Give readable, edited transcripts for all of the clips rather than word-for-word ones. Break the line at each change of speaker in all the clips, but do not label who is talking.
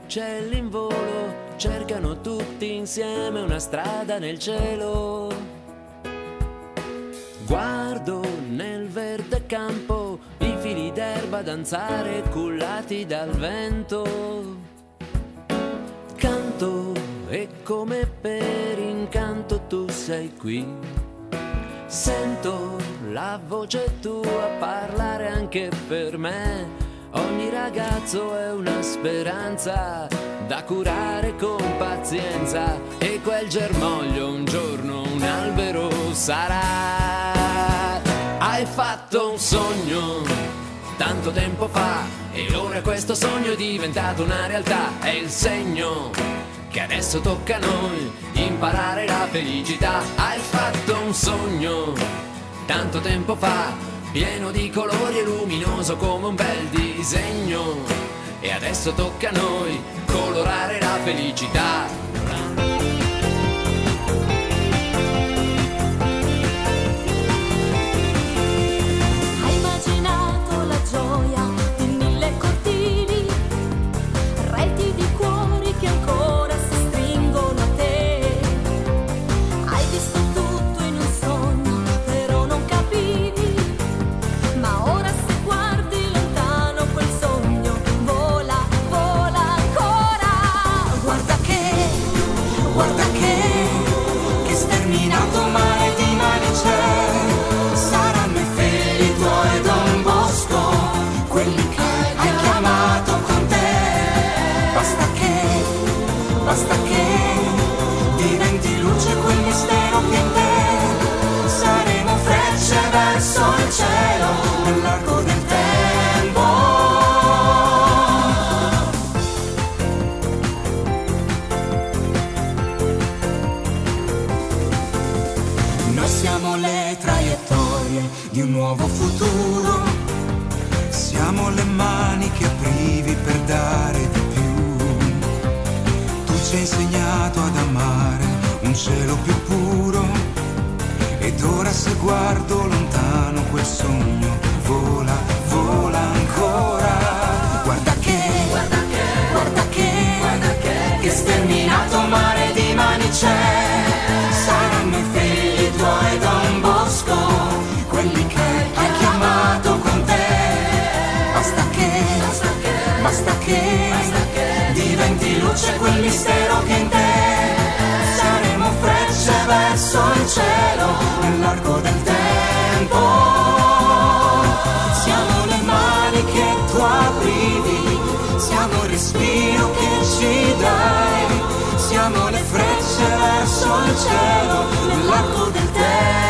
uccelli in volo cercano tutti insieme una strada nel cielo. Guardo nel verde campo i fili d'erba danzare cullati dal vento. Canto e come per incanto tu sei qui. Sento la voce tua parlare anche per me. Ogni ragazzo è una speranza da curare con pazienza, e quel germoglio un giorno un albero sarà. Hai fatto un sogno tanto tempo fa e ora questo sogno è diventato una realtà. È il segno che adesso tocca a noi imparare la felicità. Hai fatto un sogno tanto tempo fa, pieno di colori e luminoso come un bel disegno, e adesso tocca a noi colorare la felicità.
Hai immaginato la gioia di 1000 cortili, reti di cuori che ancora si stringono a te. Hai visto tutto in un sogno, però non capivi. Ma ora se guardi lontano quel sogno vola, vola ancora. Guarda che sterminato mare di mani c'è. Saranno i figli tuoi Don Bosco, quelli che hai chiamato con te. Basta che diventi luce quel mistero che in te. Saremo frecce verso il cielo nell'arco del tempo. Noi siamo le traiettorie di un nuovo futuro. Siamo le mani che aprivi per dare di più. Tu ci hai insegnato ad amare un cielo più puro, ed ora se guardo lontano quel sogno vola, vola ancora. Guarda che sterminato mare di mani c'è. Saranno i figli tuoi Don Bosco, quelli che hai chiamato con te. Basta che diventi luce quel mistero che in te. Saremo frecce verso il cielo nell'arco del tempo. Siamo le mani che tu aprivi, siamo il respiro che ci dai. Siamo le frecce verso il cielo nell'arco del tempo.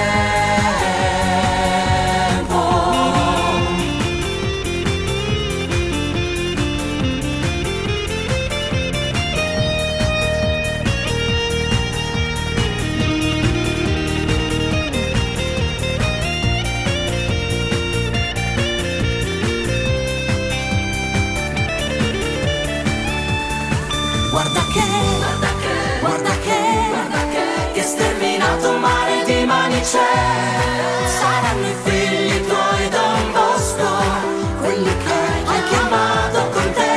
Guarda che sterminato mare di mani c'è. Saranno i figli tuoi Don Bosco, quelli che hai chiamato con te.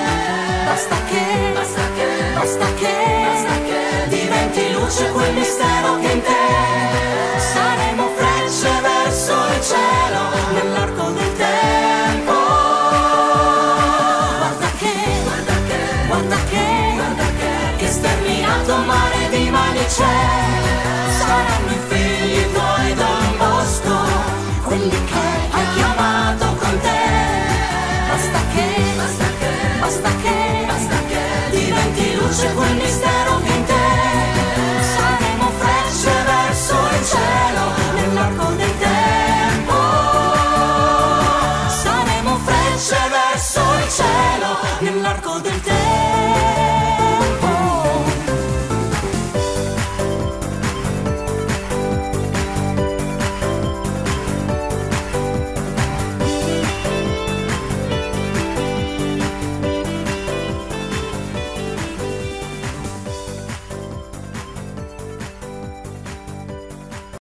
Basta che diventi luce quel mistero che in te. Saremo frecce verso il cielo nell'arco del tempo. Guarda che sterminato mare di mani c'è.